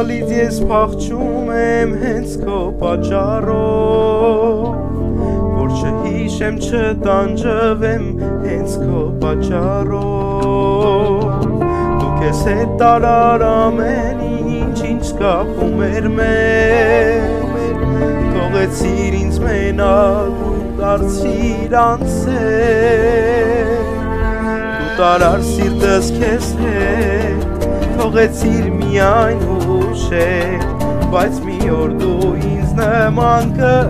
տալից ես փախչում եմ հենց քո պատճառով, որ չհիշեմ չտանջվեմ հենց քո պատճառով, դու քեզ հետ տարար ամեն ինչ կապում էր մեզ, թողեցիր ինձ մենակ ու դարձիր անցել, դու տարար սիրտս քեզ հետ, թողեցիր միայն հուշեր, բայց մի օր դու ինձ նման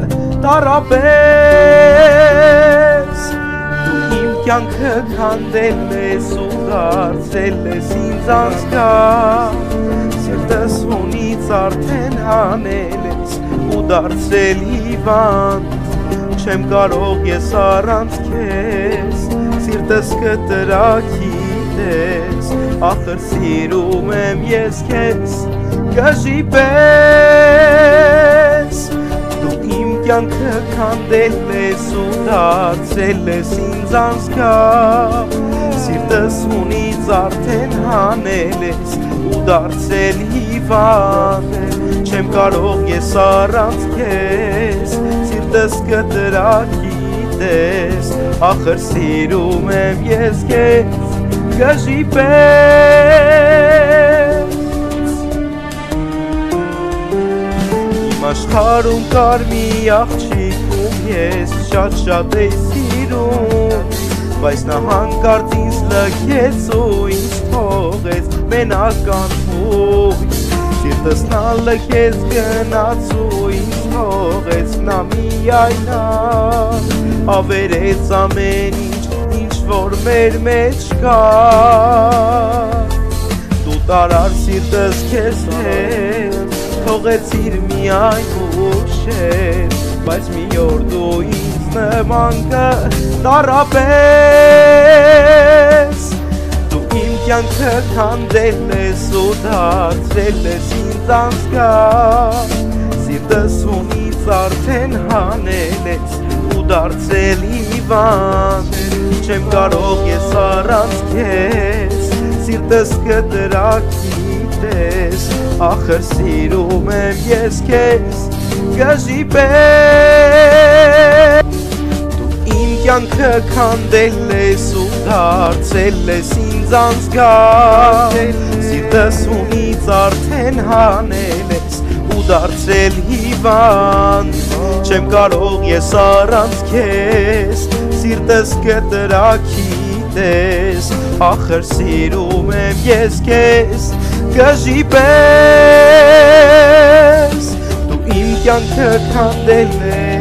կտարապես, դու իմ կյանքը քանդել ես ու դարձել ես ինձ անցքար, սիրտս հունից արդեն հանել ես ու դարձել հիվանդ, չեմ կարող ես առանց քեզ, սիրտս կտրակի ախր սիրում եմ ես քեզ գժի պես, դու իմ կյանքը քանդել ես ու դարձել ես ինձ անցքար, սիրտս հունից արդեն հանել ես ու դարձել հիվանդ, չեմ կարող ես առանց քեզ, սիրտս կտրակի տես, ախր սիրում եմ ես քեզ գժի պես, իմ աշխարհում կար մի աղջիկ, ում ես շատ էի սիրում, բայց նա հանկարծ ինձ լքեց ու ինձ թողեց մենական հույս, սիրտս նա լքեց գնաց ու ինձ թողեց նա միայնակ, ավերեց ամեն ինչ որ մեր մեջ կար, դու տարար սիրտս քեզ հետ, թողեցիր միայն հուշեր, բայց մի օր դու ինձ նման կտարապես, դու իմ կյանքը քանդել ես ու դարձել ես ինձ անցքար, սիրտս հունից արդեն հանել ես ու դարձել հիվանդ, չեմ կարող ես առանց քեզ, սիրտս կտրակի տես, ախր սիրում եմ ես քեզ գժի պես, դու իմ կյանքը քանդել ես ու դարձել ես ինձ անցքար, սիրտս հունից արդեն հանել ես ու դարձել հիվանդ, չեմ կարող ես առանց քեզ, սիրտս կտրակի տես, ախր սիրում եմ ես քեզ գժի պես, դու իմ կյանքը քանդել ես